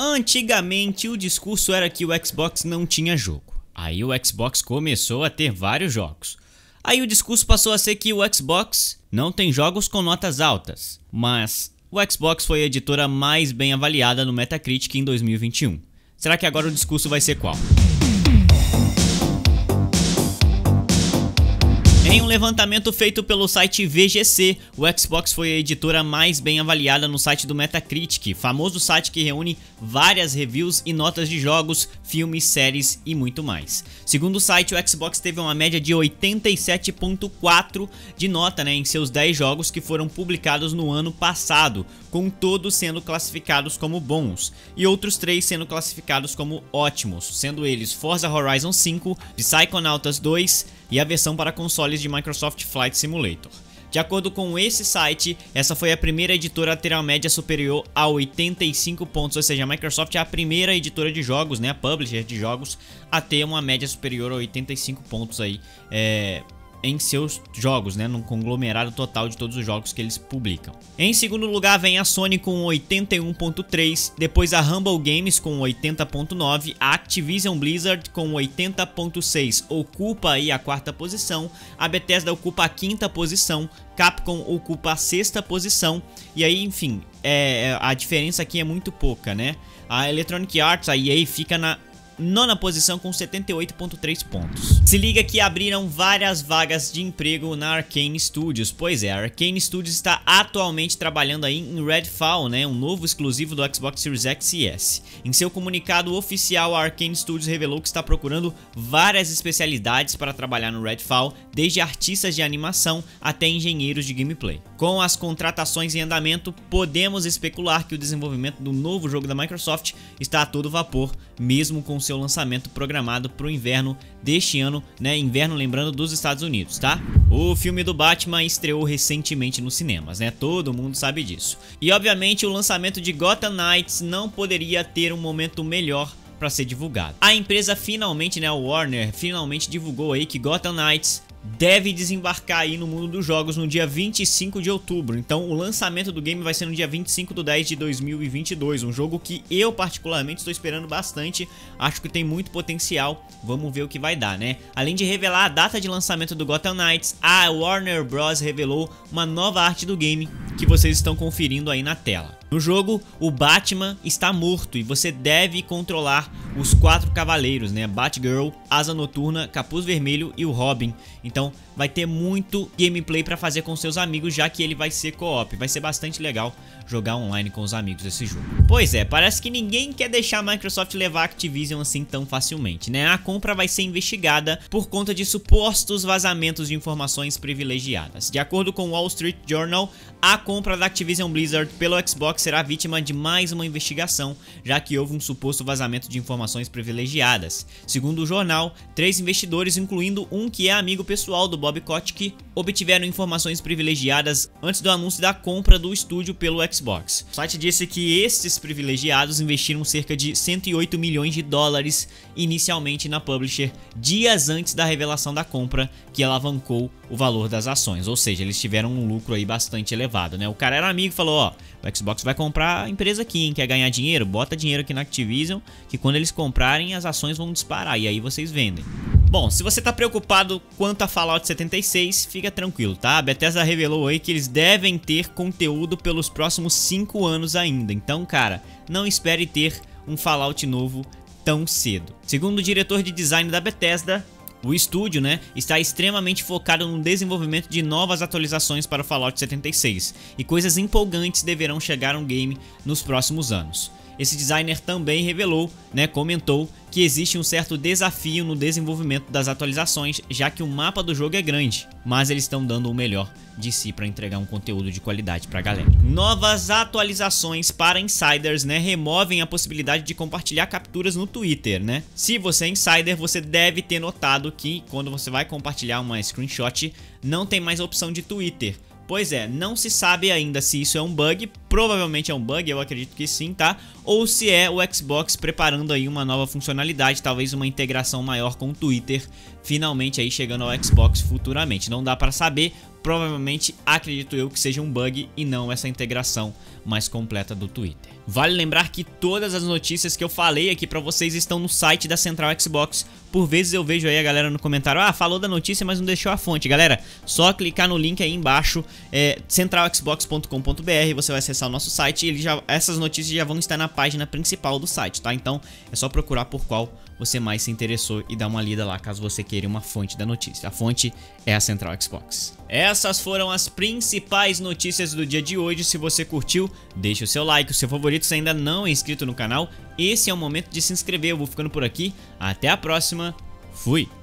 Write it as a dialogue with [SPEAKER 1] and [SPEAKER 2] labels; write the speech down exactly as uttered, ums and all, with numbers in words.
[SPEAKER 1] Antigamente o discurso era que o Xbox não tinha jogo. Aí o Xbox começou a ter vários jogos. Aí o discurso passou a ser que o Xbox não tem jogos com notas altas. Mas o Xbox foi a editora mais bem avaliada no Metacritic em dois mil e vinte e um. Será que agora o discurso vai ser qual? Em um levantamento feito pelo site V G C, o Xbox foi a editora mais bem avaliada no site do Metacritic, famoso site que reúne várias reviews e notas de jogos, filmes, séries e muito mais. Segundo o site, o Xbox teve uma média de oitenta e sete ponto quatro de nota, né, em seus dez jogos que foram publicados no ano passado, com todos sendo classificados como bons e outros três sendo classificados como ótimos, sendo eles Forza Horizon cinco, Psychonauts dois e a versão para consoles de Microsoft Flight Simulator. De acordo com esse site, essa foi a primeira editora a ter a média superior a oitenta e cinco pontos, ou seja, a Microsoft é a primeira editora de jogos, né, a publisher de jogos, a ter uma média superior a oitenta e cinco pontos aí, é... em seus jogos, né, no conglomerado total de todos os jogos que eles publicam. Em segundo lugar vem a Sony com oitenta e um ponto três, depois a Humble Games com oitenta ponto nove, a Activision Blizzard com oitenta ponto seis ocupa aí a quarta posição, a Bethesda ocupa a quinta posição, Capcom ocupa a sexta posição, e aí, enfim, é, a diferença aqui é muito pouca, né? A Electronic Arts, a E A, fica na nona posição com setenta e oito ponto três pontos. Se liga que abriram várias vagas de emprego na Arkane Studios. Pois é, a Arkane Studios está atualmente trabalhando aí em Redfall, né, um novo exclusivo do Xbox Series X e S. Em seu comunicado oficial, a Arkane Studios revelou que está procurando várias especialidades para trabalhar no Redfall, desde artistas de animação até engenheiros de gameplay. Com as contratações em andamento, podemos especular que o desenvolvimento do novo jogo da Microsoft está a todo vapor, mesmo com seu lançamento programado para o inverno deste ano, né? Inverno, lembrando, dos Estados Unidos, tá? O filme do Batman estreou recentemente nos cinemas, né? Todo mundo sabe disso. E obviamente o lançamento de Gotham Knights não poderia ter um momento melhor para ser divulgado. A empresa finalmente, né, a Warner, finalmente divulgou aí que Gotham Knights deve desembarcar aí no mundo dos jogos no dia vinte e cinco de outubro. Então o lançamento do game vai ser no dia vinte e cinco de dez de dois mil e vinte e dois. Um jogo que eu particularmente estou esperando bastante. Acho que tem muito potencial. Vamos ver o que vai dar, né? Além de revelar a data de lançamento do Gotham Knights, a Warner Bros revelou uma nova arte do game que vocês estão conferindo aí na tela. No jogo, o Batman está morto e você deve controlar os quatro cavaleiros, né? Batgirl, Asa Noturna, Capuz Vermelho e o Robin. Então vai ter muito gameplay para fazer com seus amigos, já que ele vai ser co-op. Vai ser bastante legal jogar online com os amigos esse jogo. Pois é, parece que ninguém quer deixar a Microsoft levar a Activision assim tão facilmente, né? A compra vai ser investigada por conta de supostos vazamentos de informações privilegiadas. De acordo com o Wall Street Journal, a compra da Activision Blizzard pelo Xbox será vítima de mais uma investigação, já que houve um suposto vazamento de informações privilegiadas. Segundo o jornal, três investidores, incluindo um que é amigo pessoal do Bob Kotick, obtiveram informações privilegiadas antes do anúncio da compra do estúdio pelo Xbox. O site disse que estes privilegiados investiram cerca de cento e oito milhões de dólares inicialmente na publisher, dias antes da revelação da compra, que alavancou o valor das ações, ou seja, eles tiveram um lucro aí bastante elevado, né? O cara era amigo e falou, ó, o Xbox vai comprar a empresa aqui, hein? Quer ganhar dinheiro? Bota dinheiro aqui na Activision, que quando eles comprarem as ações vão disparar e aí vocês vendem. Bom, se você tá preocupado quanto a Fallout setenta e seis, fica tranquilo, tá? A Bethesda revelou aí que eles devem ter conteúdo pelos próximos cinco anos ainda. Então, cara, não espere ter um Fallout novo tão cedo. Segundo o diretor de design da Bethesda, o estúdio, né, está extremamente focado no desenvolvimento de novas atualizações para o Fallout setenta e seis e coisas empolgantes deverão chegar no game nos próximos anos. Esse designer também revelou, né, comentou que existe um certo desafio no desenvolvimento das atualizações, já que o mapa do jogo é grande, mas eles estão dando o melhor de si para entregar um conteúdo de qualidade para a galera. Novas atualizações para insiders, né, removem a possibilidade de compartilhar capturas no Twitter, né? Se você é insider, você deve ter notado que quando você vai compartilhar uma screenshot, não tem mais a opção de Twitter. Pois é, não se sabe ainda se isso é um bug, provavelmente é um bug, eu acredito que sim, tá? Ou se é o Xbox preparando aí uma nova funcionalidade, talvez uma integração maior com o Twitter, finalmente aí chegando ao Xbox futuramente. Não dá pra saber, provavelmente acredito eu que seja um bug e não essa integração mais completa do Twitter. Vale lembrar que todas as notícias que eu falei aqui pra vocês estão no site da Central Xbox. Por vezes eu vejo aí a galera no comentário: ah, falou da notícia, mas não deixou a fonte. Galera, só clicar no link aí embaixo, é, central xbox ponto com ponto br, você vai acessar o nosso site e ele já, essas notícias já vão estar na página principal do site, tá? Então é só procurar por qual você mais se interessou e dar uma lida lá, caso você queira uma fonte da notícia. A fonte é a Central Xbox. Essas foram as principais notícias do dia de hoje. Se você curtiu, deixa o seu like, o seu favorito. Se ainda não é inscrito no canal, esse é o momento de se inscrever. Eu vou ficando por aqui. Até a próxima. Fui!